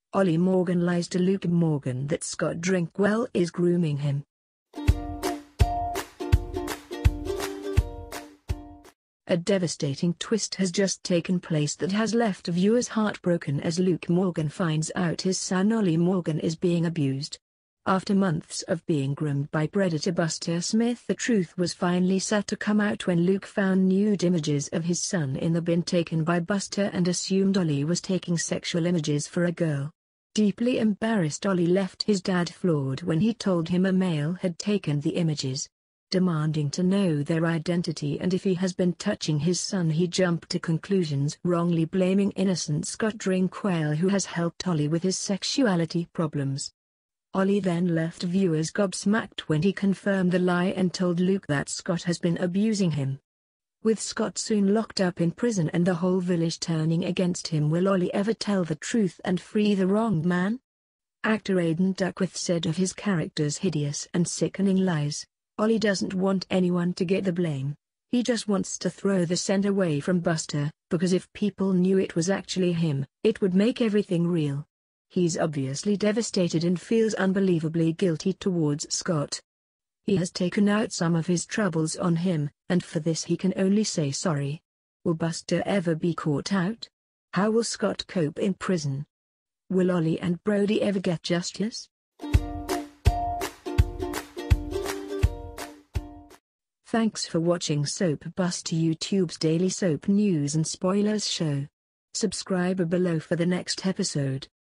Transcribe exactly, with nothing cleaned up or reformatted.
Ollie Morgan lies to Luke Morgan that Scott Drinkwell is grooming him. A devastating twist has just taken place that has left viewers heartbroken as Luke Morgan finds out his son Ollie Morgan is being abused. After months of being groomed by predator Buster Smith, the truth was finally set to come out when Luke found nude images of his son in the bin taken by Buster and assumed Ollie was taking sexual images for a girl. Deeply embarrassed, Ollie left his dad floored when he told him a male had taken the images. Demanding to know their identity and if he has been touching his son, he jumped to conclusions, wrongly blaming innocent Scott Drinkwell, who has helped Ollie with his sexuality problems. Ollie then left viewers gobsmacked when he confirmed the lie and told Luke that Scott has been abusing him. With Scott soon locked up in prison and the whole village turning against him, will Ollie ever tell the truth and free the wronged man? Actor Aidan Duckworth said of his character's hideous and sickening lies, "Ollie doesn't want anyone to get the blame. He just wants to throw the scent away from Buster, because if people knew it was actually him, it would make everything real." He's obviously devastated and feels unbelievably guilty towards Scott. He has taken out some of his troubles on him, and for this he can only say sorry. Will Buster ever be caught out? How will Scott cope in prison? Will Ollie and Brody ever get justice? Thanks for watching SoapBuster, YouTube's daily soap news and spoilers show. Subscribe below for the next episode.